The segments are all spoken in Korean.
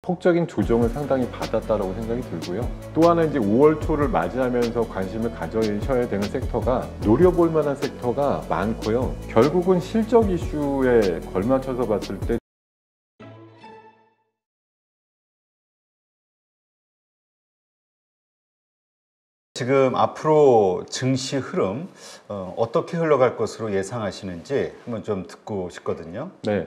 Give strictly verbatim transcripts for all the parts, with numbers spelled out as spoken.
폭적인 조정을 상당히 받았다라고 생각이 들고요. 또 하나 이제 오월 초를 맞이하면서 관심을 가져셔야 되는 섹터가 노려볼 만한 섹터가 많고요. 결국은 실적 이슈에 걸맞춰서 봤을 때 지금 앞으로 증시 흐름 어, 어떻게 흘러갈 것으로 예상하시는지 한번 좀 듣고 싶거든요. 네,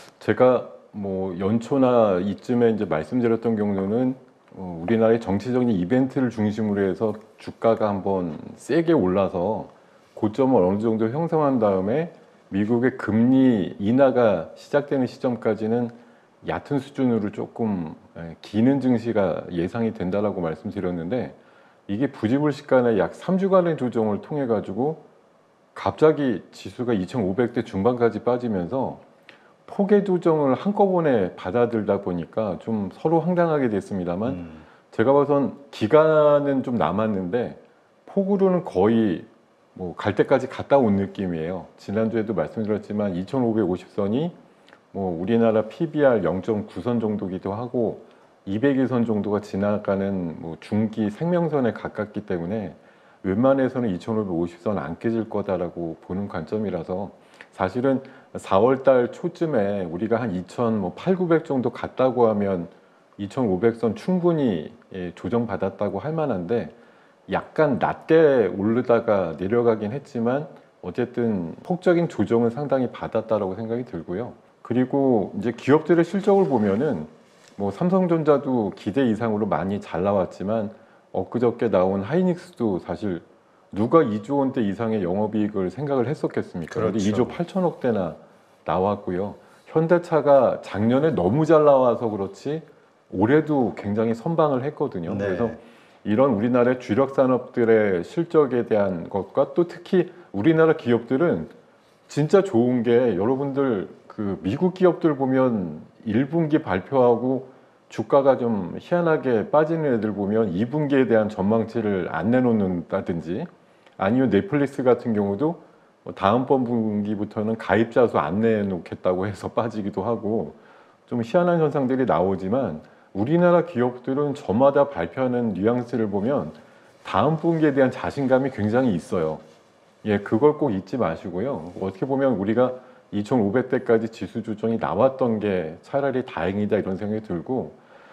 제가 뭐 연초나 이쯤에 이제 말씀드렸던 경우는 어, 우리나라의 정치적인 이벤트를 중심으로 해서 주가가 한번 세게 올라서 고점을 어느 정도 형성한 다음에 미국의 금리 인하가 시작되는 시점까지는 얕은 수준으로 조금 기는 증시가 예상이 된다라고 말씀드렸는데, 이게 부지불식간에 약 삼 주간의 조정을 통해 가지고 갑자기 지수가 이천오백 대 중반까지 빠지면서 폭의 조정을 한꺼번에 받아들다 보니까 좀 서로 황당하게 됐습니다만, 음. 제가 봐선 기간은 좀 남았는데 폭으로는 거의 뭐 갈 때까지 갔다 온 느낌이에요. 지난주에도 말씀드렸지만 이천오백오십 선이 뭐 우리나라 피비알 영 점 구 선 정도기도 하고 이백 일 선 정도가 지나가는 뭐 중기 생명선에 가깝기 때문에 웬만해서는 이천오백오십 선 안 깨질 거다라고 보는 관점이라서, 사실은 사월 달 초쯤에 우리가 한 이천팔, 구백 정도 갔다고 하면 이천오백 선 충분히 조정받았다고 할 만한데, 약간 낮게 오르다가 내려가긴 했지만 어쨌든 폭적인 조정은 상당히 받았다라고 생각이 들고요. 그리고 이제 기업들의 실적을 보면은 뭐 삼성전자도 기대 이상으로 많이 잘 나왔지만 엊그저께 나온 하이닉스도 사실 누가 이조 원대 이상의 영업이익을 생각을 했었겠습니까? 그렇죠. 근데 이조 팔천억 대나 나왔고요. 현대차가 작년에 너무 잘 나와서 그렇지 올해도 굉장히 선방을 했거든요. 네. 그래서 이런 우리나라의 주력 산업들의 실적에 대한 것과 또 특히 우리나라 기업들은 진짜 좋은 게, 여러분들 그 미국 기업들 보면 일 분기 발표하고 주가가 좀 희한하게 빠지는 애들 보면 이 분기에 대한 전망치를 안 내놓는다든지, 아니면 넷플릭스 같은 경우도 다음번 분기부터는 가입자 수 안 내놓겠다고 해서 빠지기도 하고, 좀 희한한 현상들이 나오지만 우리나라 기업들은 저마다 발표하는 뉘앙스를 보면 다음 분기에 대한 자신감이 굉장히 있어요. 예, 그걸 꼭 잊지 마시고요. 어떻게 보면 우리가 이천오백 대까지 지수 조정이 나왔던 게 차라리 다행이다 이런 생각이 들고,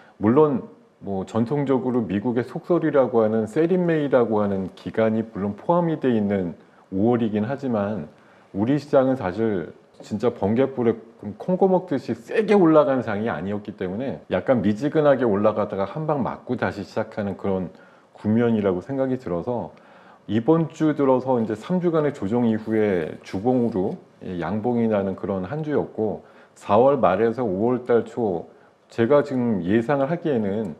물론 뭐 전통적으로 미국의 속설이라고 하는 세린메이라고 하는 기간이 물론 포함이 돼 있는 오월이긴 하지만 우리 시장은 사실 진짜 번갯불에 콩고 먹듯이 세게 올라간 장이 아니었기 때문에 약간 미지근하게 올라가다가 한 방 맞고 다시 시작하는 그런 국면이라고 생각이 들어서, 이번 주 들어서 이제 삼 주간의 조정 이후에 주봉으로 양봉이 나는 그런 한 주였고, 사월 말에서 오월 달 초 제가 지금 예상을 하기에는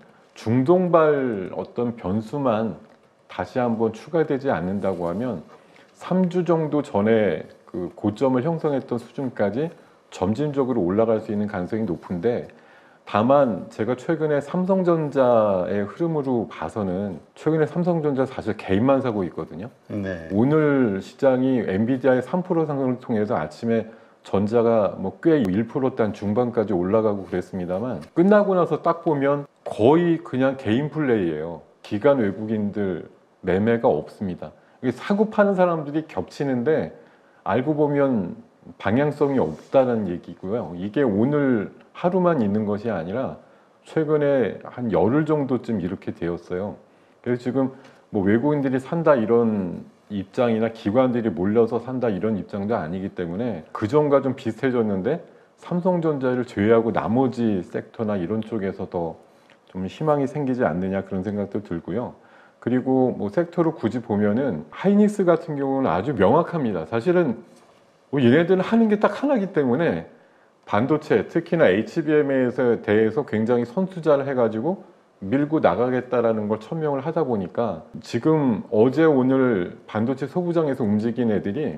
중동발 어떤 변수만 다시 한번 추가되지 않는다고 하면 삼 주 정도 전에 그 고점을 형성했던 수준까지 점진적으로 올라갈 수 있는 가능성이 높은데, 다만 제가 최근에 삼성전자의 흐름으로 봐서는 최근에 삼성전자 사실 개인만 사고 있거든요. 네. 오늘 시장이 엔비디아의 삼 퍼센트 상승을 통해서 아침에 전자가 뭐 꽤 일 퍼센트대 중반까지 올라가고 그랬습니다만, 끝나고 나서 딱 보면 거의 그냥 개인 플레이예요. 기관 외국인들 매매가 없습니다. 사고 파는 사람들이 겹치는데 알고 보면 방향성이 없다는 얘기고요. 이게 오늘 하루만 있는 것이 아니라 최근에 한 열흘 정도쯤 이렇게 되었어요. 그래서 지금 뭐 외국인들이 산다 이런 입장이나 기관들이 몰려서 산다 이런 입장도 아니기 때문에 그전과 좀 비슷해졌는데, 삼성전자를 제외하고 나머지 섹터나 이런 쪽에서 더 좀 희망이 생기지 않느냐 그런 생각도 들고요. 그리고 뭐 섹터로 굳이 보면은 하이닉스 같은 경우는 아주 명확합니다. 사실은 뭐 얘네들은 하는 게 딱 하나이기 때문에 반도체, 특히나 에이치비엠에 대해서 굉장히 선투자를 해가지고 밀고 나가겠다라는 걸 천명을 하다 보니까 지금 어제 오늘 반도체 소부장에서 움직인 애들이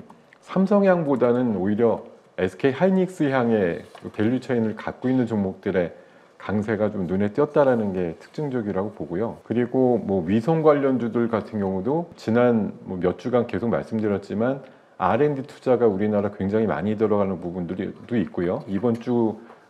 삼성향보다는 오히려 에스케이 하이닉스 향의 밸류 체인을 갖고 있는 종목들의 강세가 좀 눈에 띄었다라는 게 특징적이라고 보고요. 그리고 뭐 위성 관련주들 같은 경우도 지난 뭐 몇 주간 계속 말씀드렸지만 알앤디 투자가 우리나라 굉장히 많이 들어가는 부분들도 있고요. 이번 주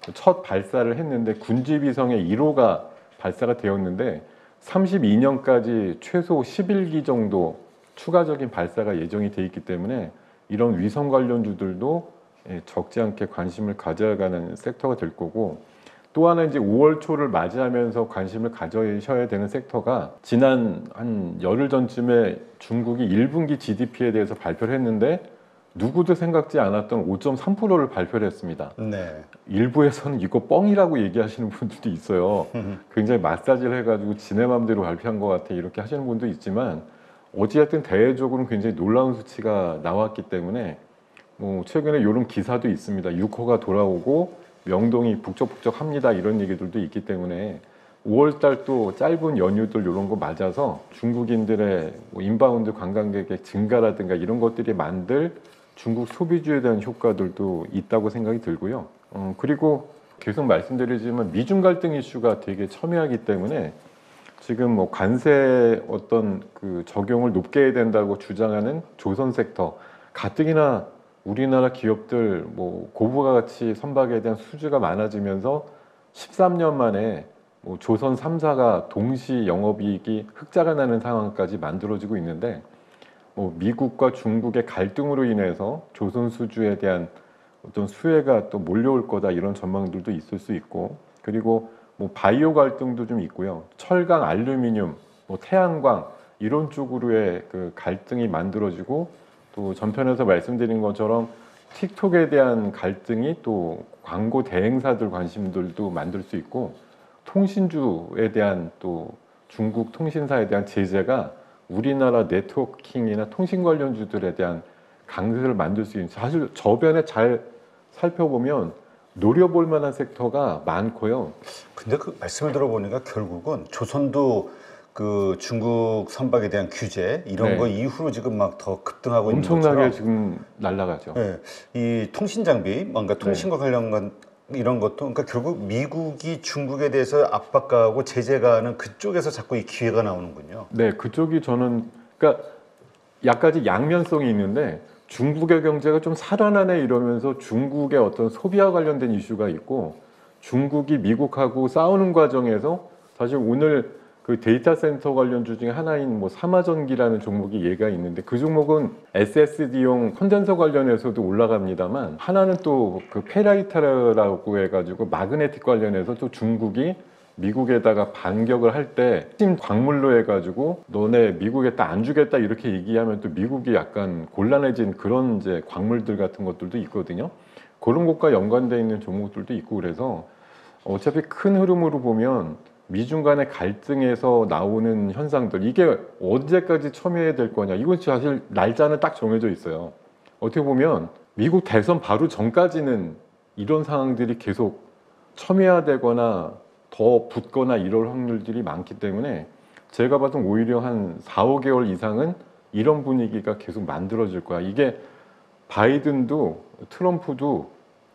첫 발사를 했는데 군지위성의 일 호가 발사가 되었는데 삼십이 년까지 최소 십일 기 정도 추가적인 발사가 예정이 돼 있기 때문에 이런 위성 관련주들도 적지 않게 관심을 가져가는 섹터가 될 거고, 또 하나 이제 오월 초를 맞이하면서 관심을 가져셔야 되는 섹터가 지난 한 열흘 전쯤에 중국이 일 분기 지디피에 대해서 발표를 했는데 누구도 생각지 않았던 오 점 삼 퍼센트를 발표를 했습니다. 네. 일부에서는 이거 뻥이라고 얘기하시는 분들도 있어요. 굉장히 마사지를 해가지고 지네 맘대로 발표한 것 같아 이렇게 하시는 분도 있지만, 어찌됐든 대외적으로는 굉장히 놀라운 수치가 나왔기 때문에 뭐 최근에 이런 기사도 있습니다. 육 호가 돌아오고 명동이 북적북적합니다 이런 얘기들도 있기 때문에 오월 달 또 짧은 연휴들 이런 거 맞아서 중국인들의 뭐 인바운드 관광객의 증가라든가 이런 것들이 만들 중국 소비주에 대한 효과들도 있다고 생각이 들고요. 어, 그리고 계속 말씀드리지만 미중 갈등 이슈가 되게 첨예하기 때문에 지금 뭐 관세 어떤 그 적용을 높게 해야 된다고 주장하는 조선 섹터, 가뜩이나 우리나라 기업들 뭐 고부가 가치 선박에 대한 수주가 많아지면서 십삼 년 만에 뭐 조선 삼 사가 동시 영업이익이 흑자가 나는 상황까지 만들어지고 있는데, 뭐 미국과 중국의 갈등으로 인해서 조선 수주에 대한 어떤 수혜가 또 몰려올 거다 이런 전망들도 있을 수 있고, 그리고 뭐 바이오 갈등도 좀 있고요. 철강, 알루미늄, 뭐 태양광 이런 쪽으로의 그 갈등이 만들어지고, 또 전편에서 말씀드린 것처럼 틱톡에 대한 갈등이 또 광고 대행사들 관심들도 만들 수 있고, 통신주에 대한 또 중국 통신사에 대한 제재가 우리나라 네트워킹이나 통신 관련주들에 대한 강세를 만들 수 있는, 사실 저변에 잘 살펴보면 노려볼 만한 섹터가 많고요. 근데 그 말씀을 들어보니까 결국은 조선도 그 중국 선박에 대한 규제 이런 네. 거 이후로 지금 막 더 급등하고 있는 엄청나게 것처럼, 지금 날아가죠. 네, 이 통신 장비, 뭔가 통신과 관련한 이런 것도, 그러니까 결국 미국이 중국에 대해서 압박가하고 제재가 하는 그쪽에서 자꾸 이 기회가 나오는군요. 네, 그쪽이 저는 그러니까 약간의 양면성이 있는데, 중국의 경제가 좀 살아나네 이러면서 중국의 어떤 소비와 관련된 이슈가 있고, 중국이 미국하고 싸우는 과정에서 사실 오늘 그 데이터 센터 관련주 중에 하나인 뭐 삼화전기라는 종목이 얘가 있는데, 그 종목은 에스에스디용 콘덴서 관련해서도 올라갑니다만, 하나는 또 그 페라이타라고 해가지고 마그네틱 관련해서 또 중국이 미국에다가 반격을 할 때 핵심 광물로 해가지고 너네 미국에다 안 주겠다 이렇게 얘기하면 또 미국이 약간 곤란해진 그런 이제 광물들 같은 것들도 있거든요. 그런 것과 연관되어 있는 종목들도 있고, 그래서 어차피 큰 흐름으로 보면 미중 간의 갈등에서 나오는 현상들, 이게 언제까지 첨예해야 될 거냐, 이건 사실 날짜는 딱 정해져 있어요. 어떻게 보면 미국 대선 바로 전까지는 이런 상황들이 계속 첨예화되거나 더 붙거나 이럴 확률들이 많기 때문에 제가 봐도 오히려 한 사, 오 개월 이상은 이런 분위기가 계속 만들어질 거야. 이게 바이든도 트럼프도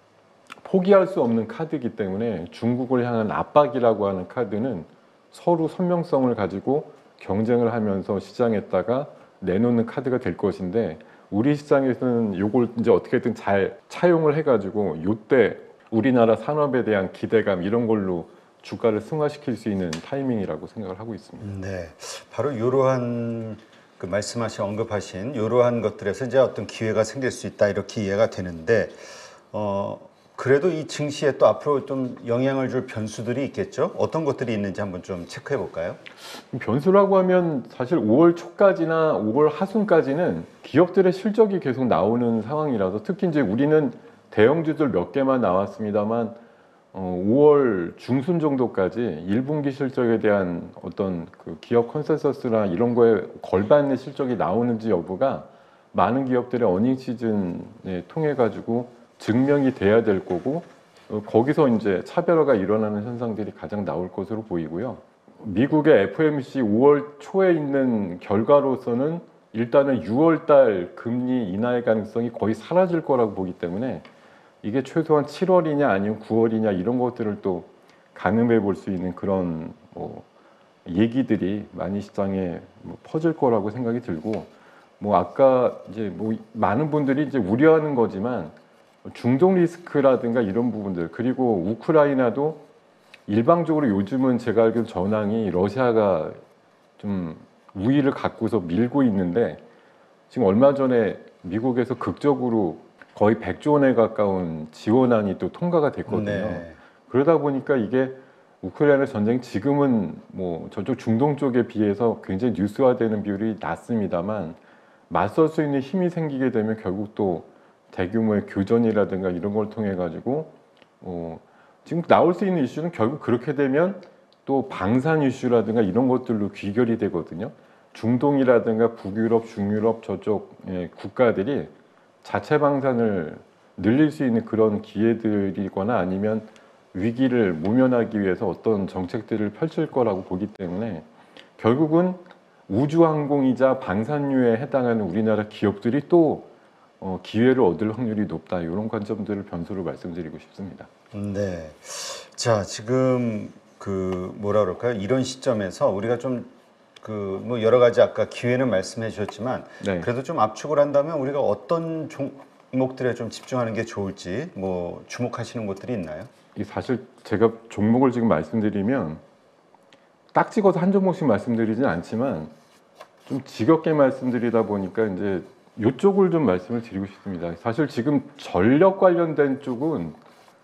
포기할 수 없는 카드이기 때문에 중국을 향한 압박이라고 하는 카드는 서로 선명성을 가지고 경쟁을 하면서 시장에다가 내놓는 카드가 될 것인데, 우리 시장에서는 이걸 이제 어떻게든 잘 차용을 해가지고 이때 우리나라 산업에 대한 기대감 이런 걸로 주가를 승화시킬 수 있는 타이밍이라고 생각을 하고 있습니다. 네, 바로 이러한 그 말씀하신 언급하신 이러한 것들에서 이제 어떤 기회가 생길 수 있다 이렇게 이해가 되는데, 어 그래도 이 증시에 또 앞으로 좀 영향을 줄 변수들이 있겠죠? 어떤 것들이 있는지 한번 좀 체크해 볼까요? 변수라고 하면 사실 오월 초까지나 오월 하순까지는 기업들의 실적이 계속 나오는 상황이라서, 특히 이제 우리는 대형주들 몇 개만 나왔습니다만 어, 오월 중순 정도까지 일 분기 실적에 대한 어떤 그 기업 컨센서스나 이런 거에 걸맞는 실적이 나오는지 여부가 많은 기업들의 어닝 시즌에 통해 가지고 증명이 돼야 될 거고, 어, 거기서 이제 차별화가 일어나는 현상들이 가장 나올 것으로 보이고요. 미국의 에프오엠씨 오월 초에 있는 결과로서는 일단은 유월 달 금리 인하의 가능성이 거의 사라질 거라고 보기 때문에, 이게 최소한 칠월이냐 아니면 구월이냐 이런 것들을 또 가늠해 볼 수 있는 그런 뭐 얘기들이 많이 시장에 뭐 퍼질 거라고 생각이 들고, 뭐 아까 이제 뭐 많은 분들이 이제 우려하는 거지만 중동 리스크라든가 이런 부분들, 그리고 우크라이나도 일방적으로 요즘은 제가 알기로 전황이 러시아가 좀 우위를 갖고서 밀고 있는데, 지금 얼마 전에 미국에서 극적으로 거의 백조 원에 가까운 지원안이 또 통과가 됐거든요. 네. 그러다 보니까 이게 우크라이나 전쟁 지금은 뭐 저쪽 중동 쪽에 비해서 굉장히 뉴스화되는 비율이 낮습니다만, 맞설 수 있는 힘이 생기게 되면 결국 또 대규모의 교전이라든가 이런 걸 통해 가지고 어 지금 나올 수 있는 이슈는 결국 그렇게 되면 또 방산 이슈라든가 이런 것들로 귀결이 되거든요. 중동이라든가 북유럽, 중유럽 저쪽 예, 국가들이 자체 방산을 늘릴 수 있는 그런 기회들이거나 아니면 위기를 모면하기 위해서 어떤 정책들을 펼칠 거라고 보기 때문에, 결국은 우주항공이자 방산유에 해당하는 우리나라 기업들이 또 어, 기회를 얻을 확률이 높다, 이런 관점들을 변수로 말씀드리고 싶습니다. 네. 자, 지금 그 뭐라 그럴까요? 이런 시점에서 우리가 좀 그 뭐 여러 가지 아까 기회는 말씀해 주셨지만 네. 그래도 좀 압축을 한다면 우리가 어떤 종목들에 좀 집중하는 게 좋을지 뭐 주목하시는 곳들이 있나요? 이 사실 제가 종목을 지금 말씀드리면 딱 찍어서 한 종목씩 말씀드리진 않지만 좀 지겹게 말씀드리다 보니까 이제 이쪽을 좀 말씀을 드리고 싶습니다. 사실 지금 전력 관련된 쪽은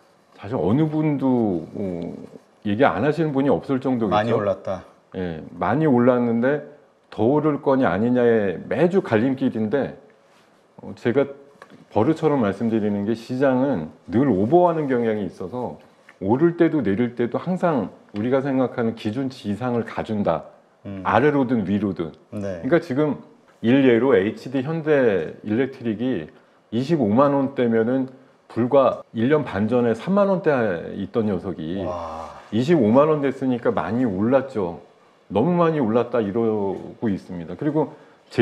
사실 어느 분도 뭐 얘기 안 하시는 분이 없을 정도겠죠. 많이 올랐다. 예, 많이 올랐는데 더 오를 거냐 아니냐의 매주 갈림길인데, 어, 제가 버릇처럼 말씀드리는 게 시장은 늘 오버하는 경향이 있어서 오를 때도 내릴 때도 항상 우리가 생각하는 기준치 이상을 가준다. 음. 아래로든 위로든. 네. 그러니까 지금 일례로 에이치디 현대 일렉트릭이 이십오만 원대면은 불과 일 년 반 전에 삼만 원대 있던 녀석이 와. 이십오만 원 됐으니까 많이 올랐죠. 너무 많이 올랐다 이러고 있습니다. 그리고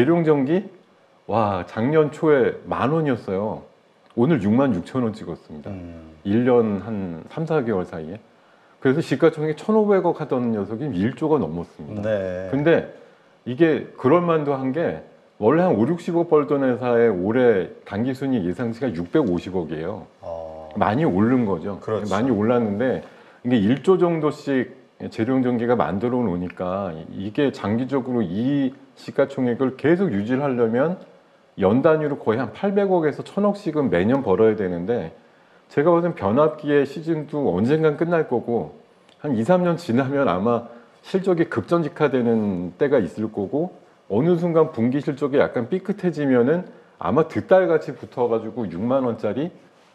재룡전기, 와, 작년 초에 만 원이었어요. 오늘 육만 육천 원 찍었습니다. 음. 일 년 한 삼, 사 개월 사이에. 그래서 시가총액 천오백억 하던 녀석이 일조가 넘었습니다. 네. 근데 이게 그럴만도 한 게 원래 한 오, 육십억 벌던 회사의 올해 당기순이익 예상치가 육백오십억이에요. 어. 많이 오른 거죠. 그렇죠. 많이 올랐는데 이게 일조 정도씩 재룡전기가 만들어 놓으니까 이게 장기적으로 이 시가총액을 계속 유지를 하려면 연 단위로 거의 한 팔백억에서 천억씩은 매년 벌어야 되는데, 제가 봐서는 변압기의 시즌도 언젠간 끝날 거고 한 이, 삼 년 지나면 아마 실적이 급전직하되는 때가 있을 거고, 어느 순간 분기 실적이 약간 삐끗해지면은 아마 득달같이 붙어가지고 육만 원짜리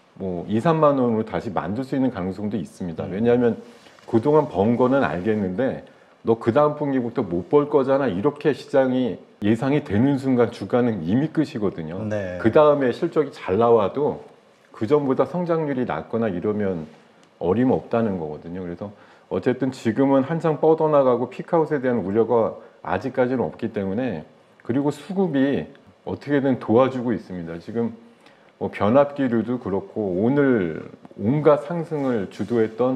뭐 이, 삼만 원으로 다시 만들 수 있는 가능성도 있습니다. 왜냐하면 그동안 번 거는 알겠는데 너 그 다음 분기부터 못 벌 거잖아, 이렇게 시장이 예상이 되는 순간 주가는 이미 끝이거든요. 네. 그 다음에 실적이 잘 나와도 그 전보다 성장률이 낮거나 이러면 어림없다는 거거든요. 그래서 어쨌든 지금은 한창 뻗어나가고 피크아웃에 대한 우려가 아직까지는 없기 때문에, 그리고 수급이 어떻게든 도와주고 있습니다. 지금 뭐 변압기류도 그렇고 오늘 온갖 상승을 주도했던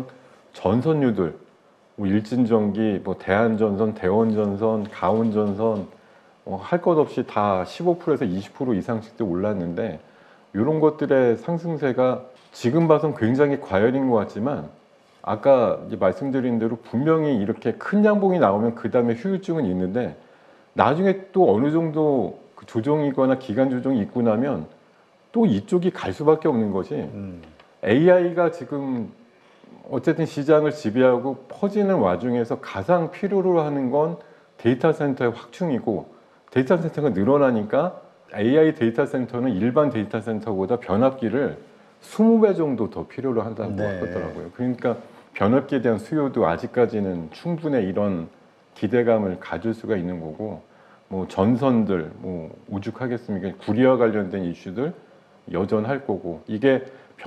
전선유들, 뭐 일진전기, 뭐 대한전선, 대원전선, 가온전선, 어, 할 것 없이 다 십오 퍼센트에서 이십 퍼센트 이상씩 올랐는데, 이런 것들의 상승세가 지금 봐선 굉장히 과열인 것 같지만 아까 이제 말씀드린 대로 분명히 이렇게 큰 양봉이 나오면 그 다음에 후유증은 있는데, 나중에 또 어느 정도 그 조정이거나 기간 조정이 있고 나면 또 이쪽이 갈 수밖에 없는 것이, 음. 에이아이가 지금 어쨌든 시장을 지배하고 퍼지는 와중에서 가장 필요로 하는 건 데이터 센터의 확충이고, 데이터 센터가 늘어나니까 에이아이 데이터 센터는 일반 데이터 센터보다 변압기를 이십 배 정도 더 필요로 한다고 네. 하더라고요. 그러니까 변압기에 대한 수요도 아직까지는 충분히 이런 기대감을 가질 수가 있는 거고, 뭐 전선들 뭐 오죽하겠습니까? 구리와 관련된 이슈들 여전할 거고, 이게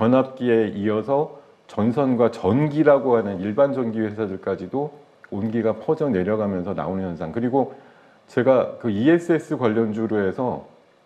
변압기에 이어서 전선과 전기라고 하는 일반 전기 회사들까지도 온기가 퍼져 내려가면서 나오는 현상. 그리고 제가 그 이에스에스 관련주로 해서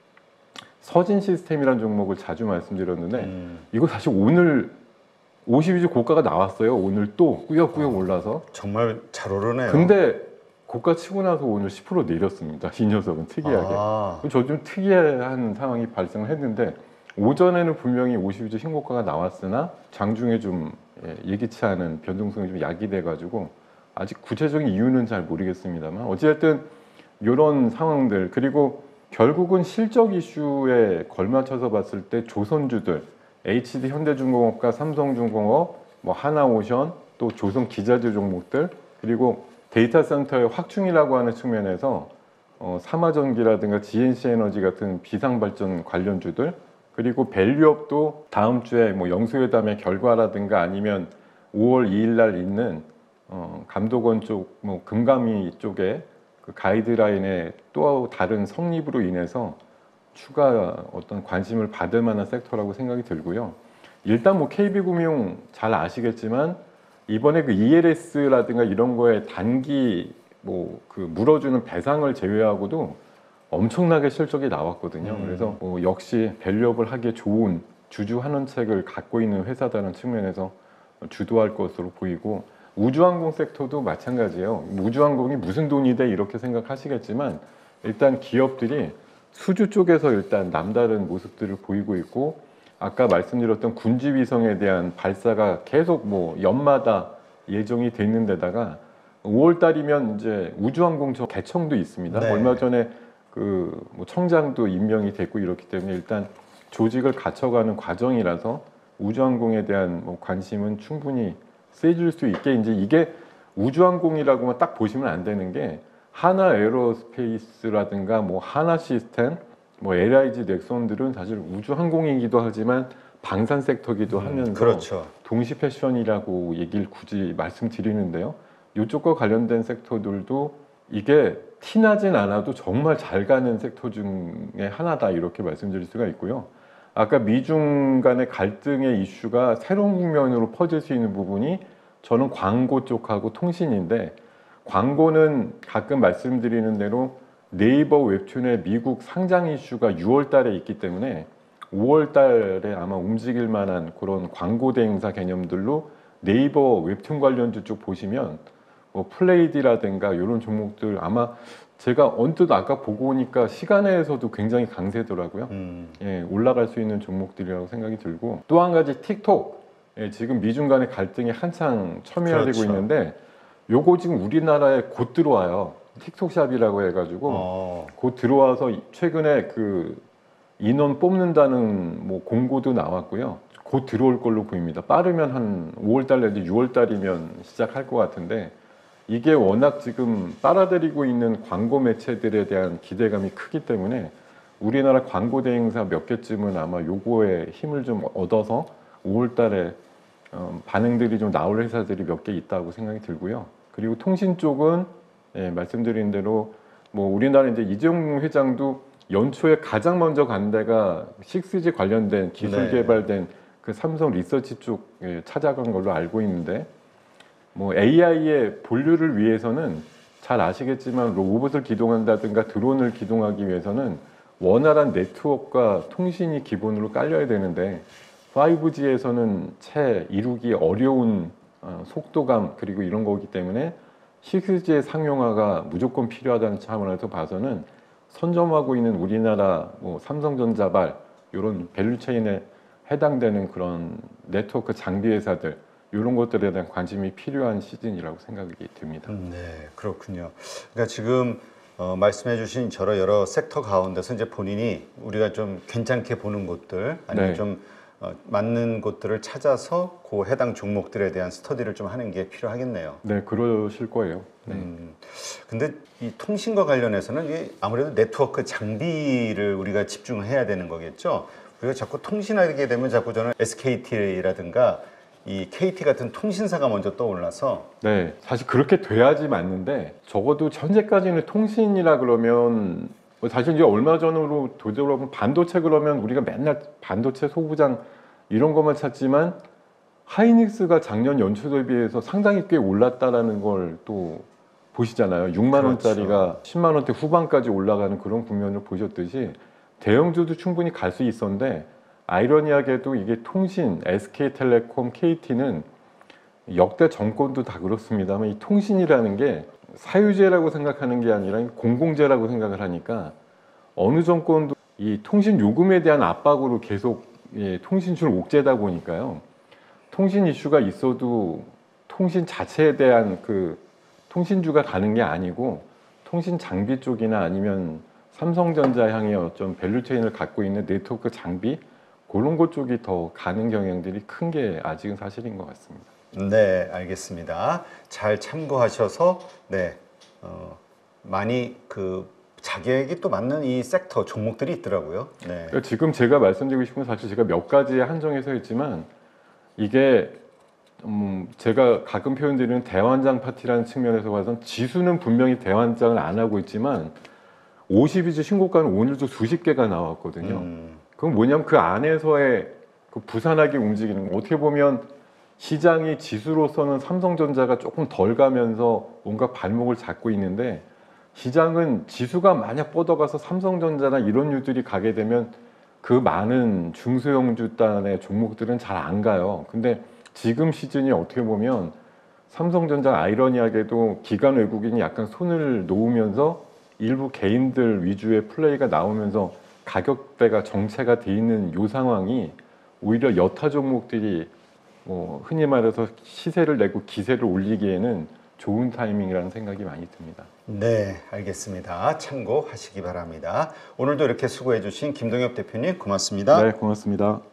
서진 시스템이라는 종목을 자주 말씀드렸는데, 음. 이거 사실 오늘 오십이 주 고가가 나왔어요. 오늘 또 꾸역꾸역 올라서. 정말 잘 오르네요. 근데 고가 치고 나서 오늘 십 퍼센트 내렸습니다. 이 녀석은 특이하게. 아. 저 좀 특이한 상황이 발생을 했는데, 오전에는 분명히 오십이 주 신고가가 나왔으나 장중에 좀 예, 예기치 않은 변동성이 좀 야기돼가지고 아직 구체적인 이유는 잘 모르겠습니다만 어찌됐든 이런 상황들 그리고 결국은 실적 이슈에 걸맞춰서 봤을 때 조선주들 에이치디 현대중공업과 삼성중공업, 뭐 하나오션 또 조선 기자재 종목들 그리고 데이터 센터의 확충이라고 하는 측면에서 어, 삼화전기라든가 지엔씨에너지 같은 비상발전 관련주들 그리고 밸류업도 다음 주에 뭐 영수회담의 결과라든가 아니면 오월 이일 날 있는 어, 감독원 쪽, 뭐 금감위 쪽에 그 가이드라인의 또 다른 성립으로 인해서 추가 어떤 관심을 받을 만한 섹터라고 생각이 들고요. 일단 뭐 케이비금융 잘 아시겠지만 이번에 그 이엘에스라든가 이런 거에 단기 뭐 그 물어주는 배상을 제외하고도 엄청나게 실적이 나왔거든요. 음. 그래서 뭐 역시 밸류업을 하기에 좋은 주주 환원책을 갖고 있는 회사다는 측면에서 주도할 것으로 보이고 우주항공 섹터도 마찬가지예요. 우주항공이 무슨 돈이 돼 이렇게 생각하시겠지만 일단 기업들이 수주 쪽에서 일단 남다른 모습들을 보이고 있고 아까 말씀드렸던 군지위성에 대한 발사가 계속 뭐 연마다 예정이 돼 있는 데다가 오월 달이면 이제 우주항공 저 개청도 있습니다. 네. 얼마 전에 그 뭐 청장도 임명이 됐고 이렇기 때문에 일단 조직을 갖춰가는 과정이라서 우주항공에 대한 뭐 관심은 충분히 세질 수 있게 이제 이게 우주항공이라고만 딱 보시면 안 되는 게 하나 에어로스페이스라든가 뭐 하나 시스템, 뭐 엘아이지 넥슨들은 사실 우주항공이기도 하지만 방산 섹터기도 음, 하면서 그렇죠. 동시 패션이라고 얘기를 굳이 말씀드리는데요. 이쪽과 관련된 섹터들도 이게 티나진 않아도 정말 잘 가는 섹터 중에 하나다 이렇게 말씀드릴 수가 있고요. 아까 미중 간의 갈등의 이슈가 새로운 국면으로 퍼질 수 있는 부분이 저는 광고 쪽하고 통신인데 광고는 가끔 말씀드리는 대로 네이버 웹툰의 미국 상장 이슈가 유월 달에 있기 때문에 오월 달에 아마 움직일 만한 그런 광고 대행사 개념들로 네이버 웹툰 관련주 쪽 보시면 뭐 플레이디라든가 이런 종목들 아마 제가 언뜻 아까 보고 오니까 시간에서도 굉장히 강세더라고요. 음. 예, 올라갈 수 있는 종목들이라고 생각이 들고 또 한 가지 틱톡 예, 지금 미중 간의 갈등이 한창 첨예화되고 그렇죠. 있는데 요거 지금 우리나라에 곧 들어와요. 틱톡샵이라고 해가지고 어. 곧 들어와서 최근에 그 인원 뽑는다는 뭐 공고도 나왔고요. 곧 들어올 걸로 보입니다. 빠르면 한 오월 달 내지 유월 달이면 시작할 것 같은데 이게 워낙 지금 빨아들이고 있는 광고 매체들에 대한 기대감이 크기 때문에 우리나라 광고 대행사 몇 개쯤은 아마 요거에 힘을 좀 얻어서 오월 달에 어, 반응들이 좀 나올 회사들이 몇 개 있다고 생각이 들고요. 그리고 통신 쪽은 예, 말씀드린 대로 뭐 우리나라 이제 이재용 회장도 연초에 가장 먼저 간 데가 식스지 관련된 기술 네. 개발된 그 삼성 리서치 쪽에 찾아간 걸로 알고 있는데 뭐 에이아이의 본류를 위해서는 잘 아시겠지만 로봇을 기동한다든가 드론을 기동하기 위해서는 원활한 네트워크와 통신이 기본으로 깔려야 되는데 파이브지에서는 채 이루기 어려운 어, 속도감 그리고 이런 거기 때문에 식스지의 상용화가 무조건 필요하다는 차원에서 봐서는 선점하고 있는 우리나라 뭐 삼성전자발 이런 밸류체인에 해당되는 그런 네트워크 장비 회사들 이런 것들에 대한 관심이 필요한 시즌이라고 생각이 듭니다. 음, 네, 그렇군요. 그러니까 지금 어, 말씀해주신 저런 여러 섹터 가운데서 이제 본인이 우리가 좀 괜찮게 보는 곳들 아니면 네. 좀 어, 맞는 곳들을 찾아서 그 해당 종목들에 대한 스터디를 좀 하는 게 필요하겠네요. 네, 그러실 거예요. 네. 음, 근데 이 통신과 관련해서는 이게 아무래도 네트워크 장비를 우리가 집중해야 되는 거겠죠. 우리가 자꾸 통신하게 되면 자꾸 저는 에스케이티라든가 이 케이티 같은 통신사가 먼저 떠올라서 네, 사실 그렇게 돼야지 맞는데 적어도 현재까지는 통신이라 그러면 뭐 사실 이제 얼마 전으로 되돌아보면 반도체 그러면 우리가 맨날 반도체 소부장 이런 것만 찾지만 하이닉스가 작년 연초 대비해서 상당히 꽤 올랐다라는 걸 또 보시잖아요. 육만 원짜리가 그렇죠. 십만 원대 후반까지 올라가는 그런 국면을 보셨듯이 대형주도 충분히 갈 수 있었는데 아이러니하게도 이게 통신, 에스케이텔레콤, 케이티는 역대 정권도 다 그렇습니다만 이 통신이라는 게 사유재라고 생각하는 게 아니라 공공재라고 생각을 하니까 어느 정권도 이 통신 요금에 대한 압박으로 계속 예, 통신줄 옥죄다 보니까요. 통신 이슈가 있어도 통신 자체에 대한 그 통신주가 가는 게 아니고 통신 장비 쪽이나 아니면 삼성전자 향의 어떤 밸류체인을 갖고 있는 네트워크 장비 그런 것 쪽이 더 가는 경향들이 큰 게 아직은 사실인 것 같습니다. 네, 알겠습니다. 잘 참고하셔서 네 어, 많이 그 자격이 또 맞는 이 섹터 종목들이 있더라고요. 네. 그러니까 지금 제가 말씀드리고 싶은 건 사실 제가 몇 가지에 한정해서 했지만 이게 음 제가 가끔 표현드리는 대환장 파티라는 측면에서 봐선 지수는 분명히 대환장을 안 하고 있지만 오십 이주 신고가는 오늘도 수십 개가 나왔거든요. 음, 그럼 뭐냐면 그 안에서의 그 부산하게 움직이는 거. 어떻게 보면 시장이 지수로서는 삼성전자가 조금 덜 가면서 뭔가 발목을 잡고 있는데 시장은 지수가 만약 뻗어가서 삼성전자나 이런 유들이 가게 되면 그 많은 중소형주단의 종목들은 잘 안 가요. 근데 지금 시즌이 어떻게 보면 삼성전자 아이러니하게도 기관 외국인이 약간 손을 놓으면서 일부 개인들 위주의 플레이가 나오면서 가격대가 정체가 돼 있는 요 상황이 오히려 여타 종목들이 뭐 흔히 말해서 시세를 내고 기세를 올리기에는 좋은 타이밍이라는 생각이 많이 듭니다. 네, 알겠습니다. 참고하시기 바랍니다. 오늘도 이렇게 수고해 주신 김동엽 대표님 고맙습니다. 네, 고맙습니다.